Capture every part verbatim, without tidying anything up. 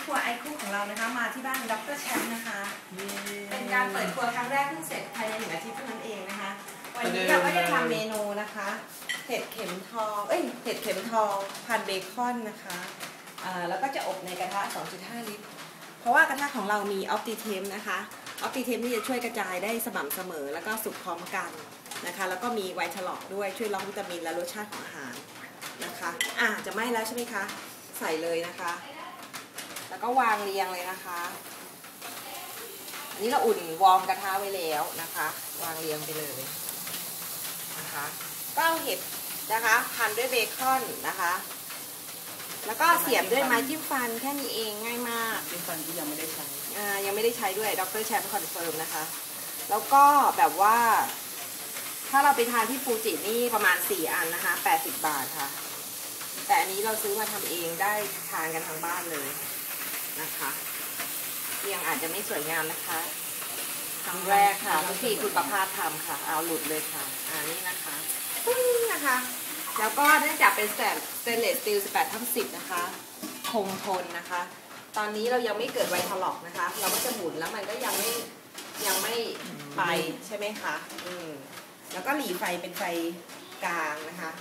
รัวไอคุกของเรานะคะมาที่บ้านดร.แชมป์นะคะเป็นการเปิดครัวครั้งแรกเพิ่งเสร็จภายในหนึ่งอาทิตย์เท่านั้นเองนะคะวันนี้เราก็จะทำเมนูนะคะเห็ดเข็มทองเอ้ยเห็ดเข็มทองพันเบคอนนะคะอ่าแล้วก็จะอบในกระทะ สองจุดห้า ลิตรเพราะว่ากระทะของเรามีออปติเทมนะคะออปติเทมที่จะช่วยกระจายได้สม่ำเสมอแล้วก็สุกพร้อมกันนะคะแล้วก็มีไวท์ฉลอกด้วยช่วยล็อกวิตามินและรสชาติของอาหารนะคะอ่าจะไหม้แล้วใช่ไหมคะใส่เลยนะคะแล้วก็วางเรียงเลยนะคะอันนี้เราอุ่นวอร์มกระทะไว้แล้วนะคะวางเรียงไปเลยนะคะก็เอาเห็ดนะคะพันด้วยเบคอนนะคะแล้วก็เสียบด้วยไม้จิ้มฟันแค่นี้เองง่ายมากจิ้มฟันที่ยังไม่ได้ใช้อ่ายังไม่ได้ใช้ด้วยดร.แชมป์คอนเฟิร์มนะคะแล้วก็แบบว่าถ้าเราไปทานที่ฟูจินี่ประมาณสี่อันนะคะแปดสิบบาทค่ะแต่อันนี้เราซื้อมาทำเองได้ทานกันทั้งบ้านเลยนะคะเรียงอาจจะไม่สวยงามนะคะครั้งแรกค่ะทุกทีคุณประภาสทำค่ะเอาหลุดเลยค่ะอ่านี่นะคะปึ้งนะคะแล้วก็เนื่องจากเป็นสเตนเลสสตีลสิบแปดทับสิบนะคะคงทนนะคะตอนนี้เรายังไม่เกิดไวท์ทอล็อกนะคะเราก็จะหมุนแล้วมันก็ยังไม่ยังไม่ไปใช่ไหมคะอืมแล้วก็หลีไฟเป็นไฟกลางนะคะ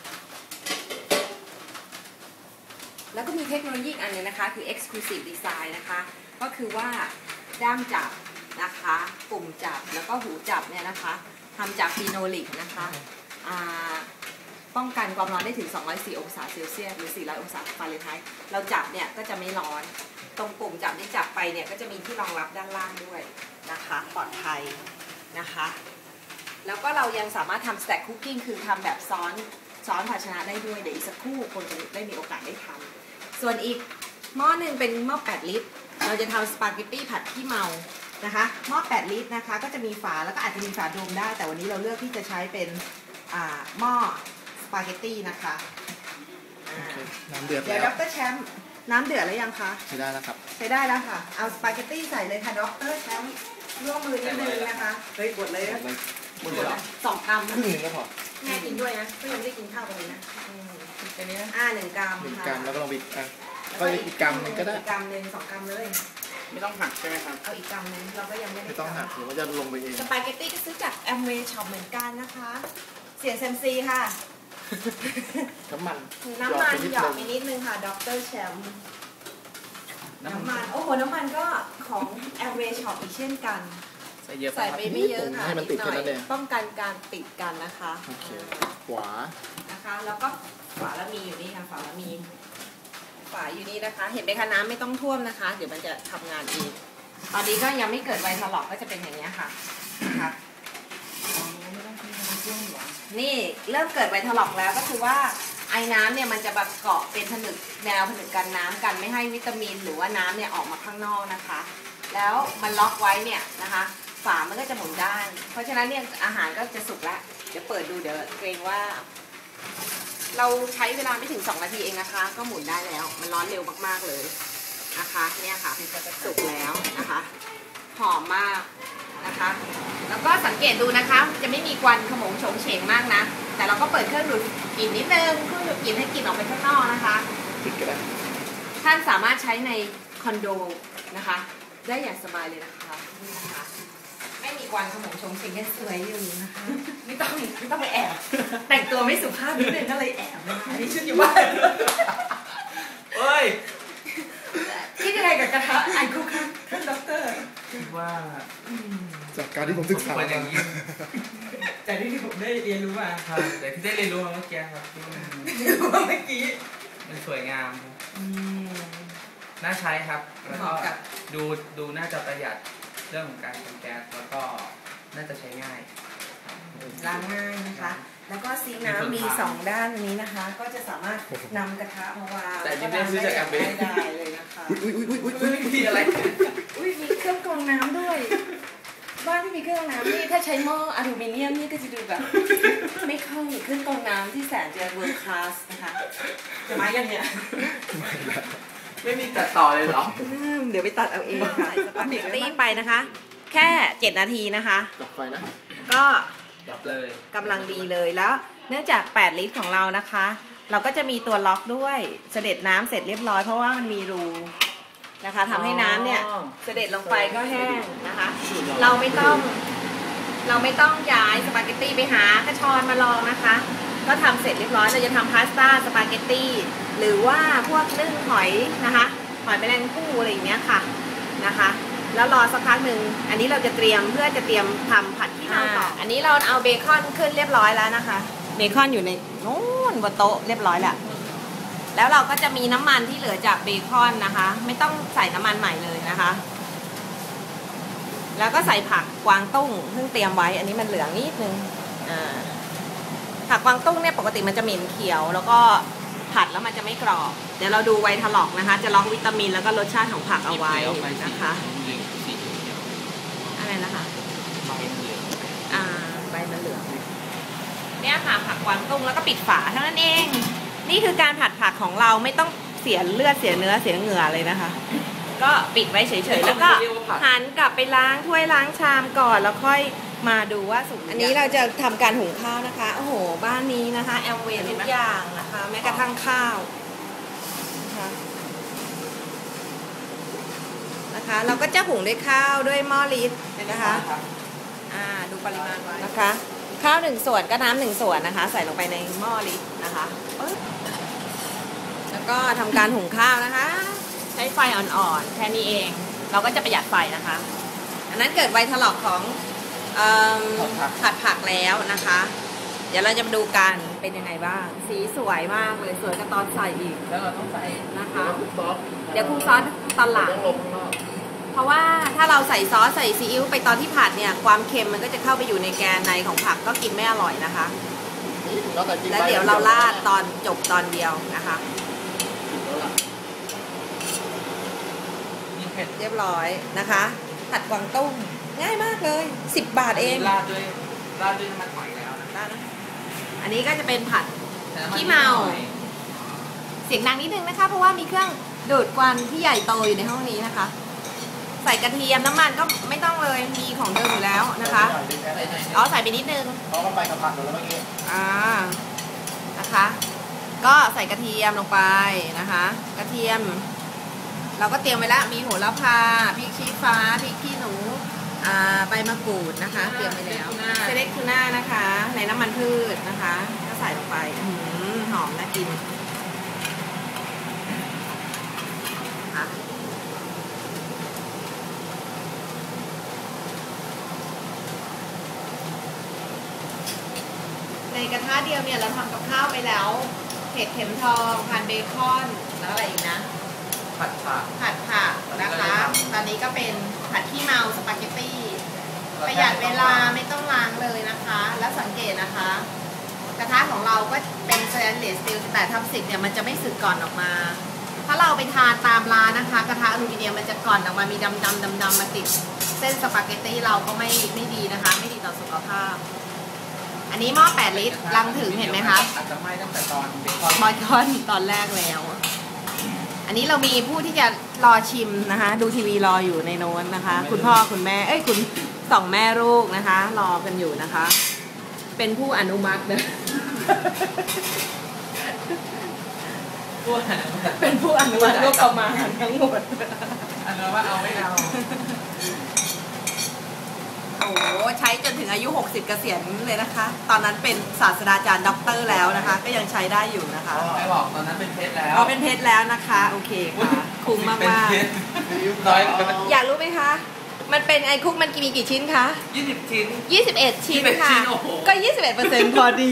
แล้วก็มีเทคโนโลยีอีกอันนึงนะคะคือ Exclusive Design นะคะก็คือว่าด้ามจับนะคะปุ่มจับแล้วก็หูจับเนี่ยนะคะทำจากฟีโนลิกนะคะป้องกันความร้อนได้ถึงสองร้อยสี่องศาเซลเซียสหรือสี่ร้อยองศาฟาเรนไฮต์เราจับเนี่ยก็จะไม่ร้อนตรงปุ่มจับที่จับไปเนี่ยก็จะมีที่รองรับด้านล่างด้วยนะคะปลอดภัยนะคะแล้วก็เรายังสามารถทำ Stack Cooking คือทำแบบซ้อนซ้อนภาชนะได้ด้วยเดี๋ยวอีกสักครู่คนจะได้มีโอกาสได้ทำส่วนอีกหม้อหนึ่งเป็นหม้อแปดลิตรเราจะทำสปาเกตตี้ผัดขี้เมานะคะหม้อแปดลิตรนะคะก็จะมีฝาแล้วก็อาจจะมีฝาโดมได้แต่วันนี้เราเลือกที่จะใช้เป็นหม้อสปาเกตตี้นะคะน้ำเดือดเดี๋ยวดร.แชมป์น้ำเดือดแล้วยังคะใช้ได้แล้วครับใช้ได้แล้วค่ะเอาสปาเกตตี้ใส่เลยค่ะดร.แชมป์ร่วมมือนิดนึงนะคะเฮ้ยกดเลยนะหมดเลยเหรอสองกรัมครึ่งนึงก็พอแม่กินด้วยนะก็ยังไม่ได้กินข้าวกันเลยนะอันนี้อ่าหนึ่งกรัมหนึ่งกรัมแล้วก็ลองไปอ่ะก็อีกกรัมนึงก็ได้อีกกรัมหนึ่งสองกรัมเลยไม่ต้องหักใช่ไหมครับเอาอีกกรัมนึงเราก็ยังไม่ได้ไม่ต้องหักหรือว่าจะลงไปเองสปาเกตตี้ก็ซื้อจากแอมเวย์ช็อปเหมือนกันนะคะเสียงเซมซีค่ะน้ำมันน้ำมันหยอดไปนิดนึงค่ะดร.แชมป์น้ำมันโอ้โหน้ำมันก็ของแอมเวย์ช็อปอีกเช่นกันใส่เยอะใส่ไปไม่เยอะค่ะให้มันติดแค่นั้นเองป้องกันการติดกันนะคะโอเคขวานะคะแล้วก็ฝาละมีอยู่นี่ค่ะฝาละมีฝาอยู่นี่นะคะเห็นไหมคะน้ำไม่ต้องท่วมนะคะเดี๋ยวมันจะทำงานเองตอนนี้ก็ยังไม่เกิดไวท์ทอล็อกก็จะเป็นอย่างนี้ค่ะนะคะนี่เริ่มเกิดไวท์ทอล็อกแล้วก็คือว่าไอ้น้ำเนี่ยมันจะแบบเกาะเป็นผนึกแนวผนึกกันน้ำกันไม่ให้วิตามินหรือว่าน้ำเนี่ยออกมาข้างนอกนะคะแล้วมันล็อกไว้เนี่ยนะคะฝามันก็จะหมุนได้เพราะฉะนั้นเนี่ยอาหารก็จะสุกแล้วเดี๋ยวเปิดดูเดี๋ยวเกรงว่าเราใช้เวลาไม่ถึงสองนาทีเองนะคะก็หมุนได้แล้วมันร้อนเร็วมากๆเลยนะคะเนี่ยค่ะสุกแล้วนะคะหอมมากนะคะแล้วก็สังเกตดูนะคะจะไม่มีควันขโมงโฉงเฉงมากนะแต่เราก็เปิดเครื่องดูดกลิ่นนิดนึงเครื่องดูดกลิ่นให้กลิ่นออกไปข้างนอกนะคะติดกันแล้วท่านสามารถใช้ในคอนโดนะคะได้อย่างสบายเลยนะคะนี่นะคะไม่มีควันขโมงโฉงเฉงยังสวยอยู่นะคะไม่ต้องไม่ต้องไปแอบแต่งตัวไม่สุภาพนิดนึงก็เลยแอบนะคะนี่ชุดอยู่บ้านเฮ้ยคิดยังไงกับกระทะไอคุกค่ะท่านด็อกเตอร์คิดว่าจากการที่ผมศึกษามาอย่างนี้จากที่ผมได้เรียนรู้มาครับแต่ที่ได้เรียนรู้มาเมื่อกี้ครับที่มันรู้มาเมื่อกี้มันสวยงามน่าใช้ครับแล้วก็ดูดูน่าจะประหยัดเรื่องของการใช้แก๊สแล้วก็น่าจะใช้ง่ายล้างง่ายนะคะแล้วก็ซิงค์น้ำมีสองด้านนี้นะคะก็จะสามารถนำกระทะมาวางแต่ยังไม่ซื้อจากแอมเบย์ได้เลยนะคะอุ้ยอุ้ยอุ้ยอุ้ยอุ้ยมีอะไรอุ้ยมีเครื่องกรองน้ำด้วยบ้านที่มีเครื่องกรองน้ำนี่ถ้าใช้หม้ออลูมิเนียมนี่ก็จะดูแบบไม่เข้าเครื่องกรองน้ำที่แสนจะเวิร์คคลาสนะคะจะมากันเนี่ยไม่มีตัดต่อเลยเหรอเดี๋ยวไปตัดเอาเองค่ะสปาเกตตี้ไปนะคะแค่เจ็ดนาทีนะคะดับไฟนะก็ดับเลยกำลังดีเลยแล้วเนื่องจากแปดลิตรของเรานะคะเราก็จะมีตัวล็อกด้วยเสด็จน้ำเสร็จเรียบร้อยเพราะว่ามันมีรูนะคะทำให้น้ำเนี่ยเสด็จลงไปก็แห้งนะคะ เราไม่ต้องเราไม่ต้องย้ายสปาเกตตี้ไปหากระชอนมาลองนะคะ ก็ทำเสร็จเรียบร้อยเราจะทำพาสต้าสปาเกตตี้หรือว่าพวกนึ่งหอยนะคะหอยแมลงภู่อะไรอย่างเงี้ยค่ะนะคะแล้วรอสักพักหนึ่งอันนี้เราจะเตรียมเพื่อจะเตรียมทำผัดขี้เมาต่ออันนี้เราเอาเบคอนขึ้นเรียบร้อยแล้วนะคะเบคอนอยู่ในนู้นบนโต๊ะเรียบร้อยแล้วแล้วเราก็จะมีน้ำมันที่เหลือจากเบคอนนะคะไม่ต้องใส่น้ำมันใหม่เลยนะคะแล้วก็ใส่ผักกวางตุ้งซึ่งเตรียมไว้อันนี้มันเหลืองนิดนึงอ่าผักกวางตุ้งเนี่ยปกติมันจะเหม็นเขียวแล้วก็ผัดแล้วมันจะไม่กรอบเดี๋ยวเราดูไวท์ทล็อกนะคะจะล็อกวิตามินแล้วก็รสชาติของผักเอาไว้นะคะอะไรนะคะอ่าใบมันเหลืองเนี่ยค่ะผักกวางตุ้งแล้วก็ปิดฝาเท่านั้นเองนี่คือการผัดผักของเราไม่ต้องเสียเลือดเสียเนื้อเสียเหงื่อเลยนะคะก็ปิดไว้เฉยๆแล้วก็หันกลับไปล้างถ้วยล้างชามก่อนแล้วค่อยมาดูว่าสุกอันนี้เราจะทำการหุงข้าวนะคะโอ้โหบ้านนี้นะคะแอมเวย์ทุกอย่างนะคะแม้กระทั่งข้าวนะคะนะคะเราก็จะหุงด้วยข้าวด้วยหม้อลิตรนะคะอ่าดูปริมาณไว้นะคะข้าวหนึ่งส่วนก็น้ำหนึ่งส่วนนะคะใส่ลงไปในหม้อลิตรนะคะแล้วก็ทำการหุงข้าวนะคะใช้ไฟอ่อนๆแค่นี้เองเราก็จะประหยัดไฟนะคะอันนั้นเกิดไวท์ทล็อกของผัดผักแล้วนะคะเดี๋ยวเราจะมาดูกันเป็นยังไงบ้างสีสวยมากเลยสวยกว่าตอนใส่อีกแล้วเราต้องใส่นะคะเดี๋ยวคลุกซอสตอนหลังเพราะว่าถ้าเราใส่ซอสใส่ซีอิ๊วไปตอนที่ผัดเนี่ยความเค็มมันก็จะเข้าไปอยู่ในแกนในของผักก็กินไม่อร่อยนะคะแล้วเดี๋ยวเราราดตอนจบตอนเดียวนะคะเรียบร้อยนะคะผัดกวางตุ้งง่ายมากเลยสิบบาทเองราดด้วยราดด้วยน้ำมันหอยแล้วนะอันนี้ก็จะเป็นผัดขี้เมาเสียงดังนิดนึงนะคะเพราะว่ามีเครื่องดูดควันที่ใหญ่โตอยู่ในห้องนี้นะคะใส่กระเทียมน้ำมันก็ไม่ต้องเลยมีของเดิมอยู่แล้วนะคะอ๋อใส่ไปนิดนึงเพราะมันไปกับผักแล้วเมื่อกี้อ่านะคะก็ใส่กระเทียมลงไปนะคะกระเทียมเราก็เตรียมไว้แล้วมีโหระพาพริกชี้ฟ้าพริกขี้หนูอ่าใบมะกรูดนะคะเตรียมไว้แล้วเซเล็กทูน่านะคะในน้ำมันพืชนะคะก็ใส่ลงไปหอมน่ากินค่ะในกระทะเดียวเนี่ยเราทำกับข้าวไปแล้วเห็ดเข็มทองผัดเบคอนแล้วอะไรอีกนะผัดผักผัดผักนะคะตอนนี้ก็เป็นผัดขี้เมาสปาเกตตี้ประหยัดเวลาไม่ต้องล้างเลยนะคะแล้วสังเกตนะคะกระทะของเราก็เป็นสแตนเลสสตีลแต่ทำสึกเนี่ยมันจะไม่สึกก่อนออกมาถ้าเราไปทานตามร้านนะคะกระทะอลูมิเนียมมันจะก่อนออกมามีดำดำดำดำมาติดเส้นสปาเกตตี้เราก็ไม่ไม่ดีนะคะไม่ดีต่อสุขภาพอันนี้หม้อแปดลิตรลังถึงเห็นไหมคะอาจจะไหม้ตั้งแต่ตอนเบคอนเบคอนตอนแรกแล้วอันนี้เรามีผู้ที่จะรอชิมนะคะดูทีวีรออยู่ในโน้นนะคะคุณพ่อคุณแม่เอ้ยคุณสองแม่ลูกนะคะรอกันอยู่นะคะเป็นผู้อนุมัตินะเป็นผู้อนุมัติก็ประมาณทั้งหมดอันนั้นว่าเอาไม่เอาโอ้โหใช้จนถึงอายุหกสิบเกษียณเลยนะคะตอนนั้นเป็นศาสตราจารย์ด็อกเตอร์แล้วนะคะก็ยังใช้ได้อยู่นะคะไม่บอกตอนนั้นเป็นเพชรแล้วอ๋อเป็นเพชรแล้วนะคะโอเคค่ะคุ้มมากมากอยากรู้ไหมคะมันเป็นไอคุกมันมีกี่ชิ้นคะยี่สิบชิ้นยี่สิบเอ็ดชิ้นค่ะก็ยี่สิบเอ็ดเปอร์เซ็นต์พอดี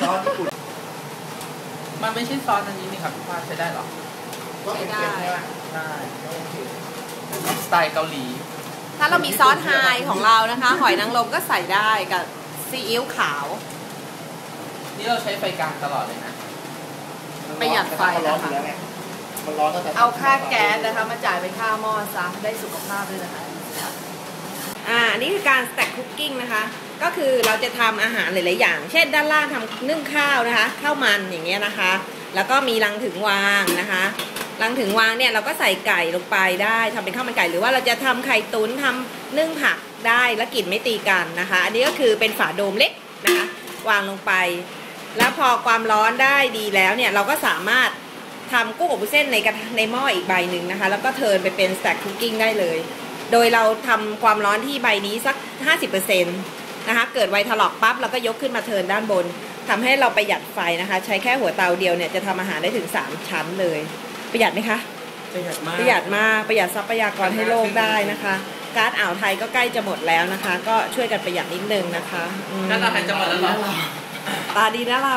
มันไม่ใช่ซอสอันนี้นี่ครับพี่ป้าใช้ได้หรอใช้ได้ได้สไตล์เกาหลีถ้าเรามีซอสไฮของเรานะคะหอยนางรมก็ใส่ได้กับซีอิ๊วขาวนี่เราใช้ไฟกลางตลอดเลยนะประหยัดไฟนะคะเอาค่าแก๊สนะคะมาจ่ายเป็นค่าหม้อซะได้สุขภาพด้วยนะคะอ่านี่คือการสแต็กคุกกิ้งนะคะก็คือเราจะทำอาหารหลายๆอย่างเช่นด้านล่างทำนึ่งข้าวนะคะข้าวมันอย่างเงี้ยนะคะแล้วก็มีรังถึงวางนะคะรังถึงวางเนี่ยเราก็ใส่ไก่ลงไปได้ทำเป็นข้าวมันไก่หรือว่าเราจะทำไข่ตุ๋นทำนึ่งผักได้แล้วกลิ่นไม่ตีกันนะคะอันนี้ก็คือเป็นฝาโดมเล็กนะคะวางลงไปแล้วพอความร้อนได้ดีแล้วเนี่ยเราก็สามารถทำกุ้งอบวุ้นเส้นในกระในหม้ออีกใบหนึ่งนะคะแล้วก็เทิร์นไปเป็น stack cooking ได้เลยโดยเราทำความร้อนที่ใบนี้สัก ห้าสิบเปอร์เซ็นต์ นะคะเกิดไวถลอกปั๊บเราก็ยกขึ้นมาเทิร์นด้านบนทำให้เราประหยัดไฟนะคะใช้แค่หัวเตาเดียวเนี่ยจะทำอาหารได้ถึงสามชั้นเลยประหยัดไหมคะประหยัดมากประหยัดมากประหยัดทรัพยากรให้โลกได้นะคะก๊าซอ่าวไทยก็ใกล้จะหมดแล้วนะคะก็ช่วยกันประหยัดนิดนึงนะคะก๊าซอ่าวไทยจะหมดแล้วเหรอตาดีนะเรา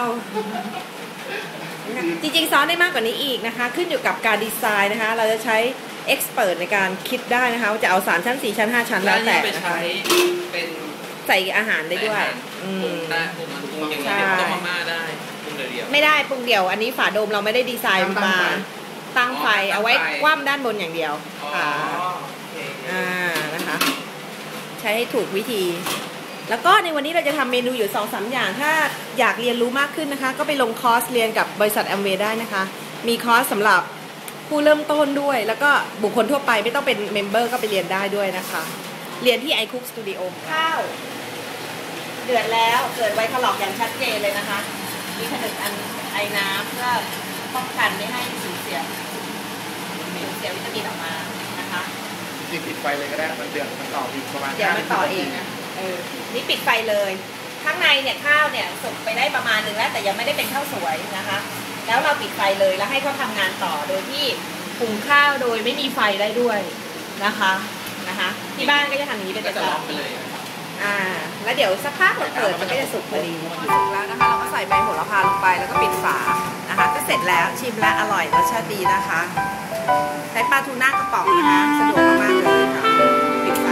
จริงๆซ้อนได้มากกว่านี้อีกนะคะขึ้นอยู่กับการดีไซน์นะคะเราจะใช้เอ็กซ์เพรสในการคิดได้นะคะว่าจะเอาสามชั้นสี่ชั้นห้าชั้นแล้วแต่นะคะเป็นใส่อาหารได้ด้วยปรุงได้ปรุงมันปรุงอย่างนี้ต้มมาม่าได้ปรุงเดียวไม่ได้ปรุงเดียวอันนี้ฝาโดมเราไม่ได้ดีไซน์มาตั้งไฟเอาไว้คว่ำด้านบนอย่างเดียวค่ะอ่านะคะใช้ให้ถูกวิธีแล้วก็ในวันนี้เราจะทำเมนูอยู่ สองสาม อย่างถ้าอยากเรียนรู้มากขึ้นนะคะก็ไปลงคอร์สเรียนกับบริษัทแอมเวย์ได้นะคะมีคอร์สสำหรับผู้เริ่มต้นด้วยแล้วก็บุคคลทั่วไปไม่ต้องเป็นเมมเบอร์ก็ไปเรียนได้ด้วยนะคะเรียนที่ iCook Studio ข้าวเดือดแล้วเกิดไวถลอกอย่างชัดเจนเลยนะคะมีผนึกอันไอน้ำเพื่อป้องกันไม่ให้สูญเสียสูญเสียวิตามินออกมานะคะจริงปิดไฟเลยก็ได้มันเดือดมันต่ออีกประมาณเดี๋ยวมันต่อเองนะเออนี่ปิดไฟเลยข้างในเนี่ยข้าวเนี่ยสุกไปได้ประมาณนึงแล้วแต่ยังไม่ได้เป็นข้าวสวยนะคะแล้วเราปิดไฟเลยแล้วให้เขาทำงานต่อโดยที่หุงข้าวโดยไม่มีไฟได้ด้วยนะคะนะคะที่บ้านก็จะทำอย่างนี้เป็นประจำอ่าแล้วเดี๋ยวสักพักเราเปิดมันก็จะสุกพอดีสุกแล้วนะคะเราก็ใส่ใบโหระพาลงไปแล้วก็ปิดฝานะคะก็เสร็จแล้วชิมและอร่อยรสชาติดีนะคะใช้ปลาทูน่ากระป๋องนะคะสะดวกมากๆเลยค่ะปิดไฟ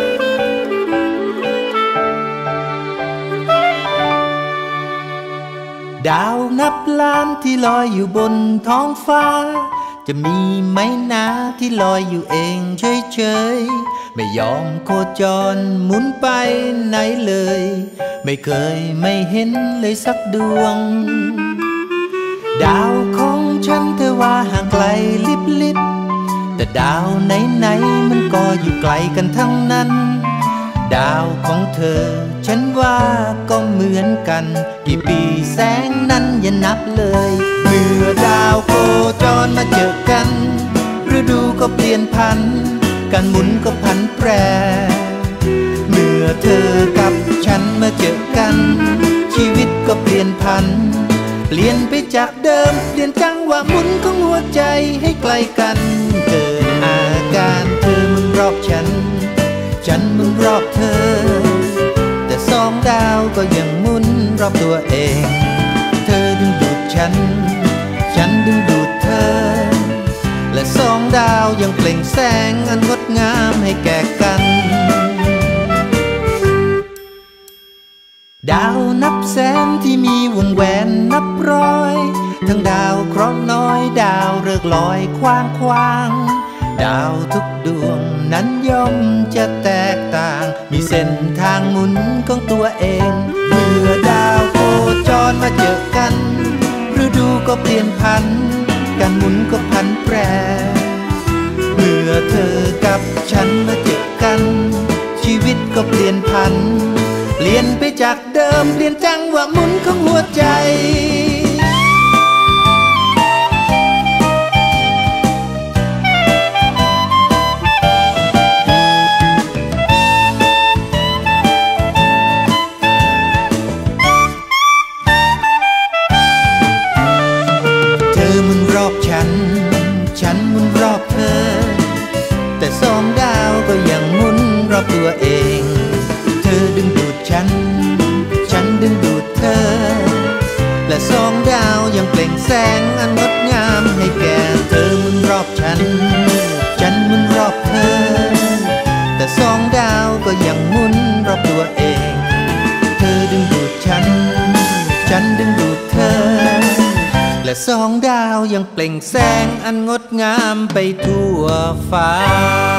ดาวนับล้านที่ลอยอยู่บนท้องฟ้าจะมีไหมนะที่ลอยอยู่เองเฉยๆไม่ยอมโคจรหมุนไปไหนเลยไม่เคยไม่เห็นเลยสักดวงดาวของฉันเธอว่าห่างไกลลิบลิบแต่ดาวไหนๆมันก็อยู่ไกลกันทั้งนั้นดาวของเธอฉันว่าก็เหมือนกันกี่ปีแสงนั้นอย่านับเลยเมื่อดาวโคจรมาเจอกันฤดูก็เปลี่ยนพันการหมุนก็พันแปรเมื่อเธอกับฉันมาเจอกันชีวิตก็เปลี่ยนพันเปลี่ยนไปจากเดิมเปลี่ยนจังหวะหมุนของหัวใจให้ใกล้กันเกิดอาการเธอมึงรอบฉันฉันมึงรอบเธอแต่สองดาวก็ยังหมุนรอบตัวเองเธอดึงดูดฉันฉันดึงดูดเธอและสองดาวยังเปล่งแสงอันงดงามให้แก่กันดาวนับแสนที่มีวงแหวนนับร้อยทั้งดาวเคราะห์น้อยดาวฤกษ์ลอยคว้างคว้างดาวทุกดวงนั้นย่อมจะแตกต่างมีเส้นทางหมุนของตัวเองเมื่อดาวโคจรมาเจอกันฤดูก็เปลี่ยนพันการหมุนก็พันแปรเมื่อเธอกับฉันมาเจอกันชีวิตก็เปลี่ยนพันเปลี่ยนไปจากเดิมเปลี่ยนจังหวะหมุนของหัวใจฉันฉันหมุนรอบเธอแต่สองดาวก็ยังหมุนรอบตัวเองเธอดึงดูดฉันฉันดึงดูดเธอและสองดาวยังเปล่งแสงอันงดงามให้แก่เธอหมุนรอบฉันฉันหมุนรอบเธอแต่สองดาวก็ยังหมุนรอบตัวเองเธอดึงดูดฉันฉันดึงดูดเธอและสองดาวยังเปล่งแสงอันงดงามไปทั่วฟ้า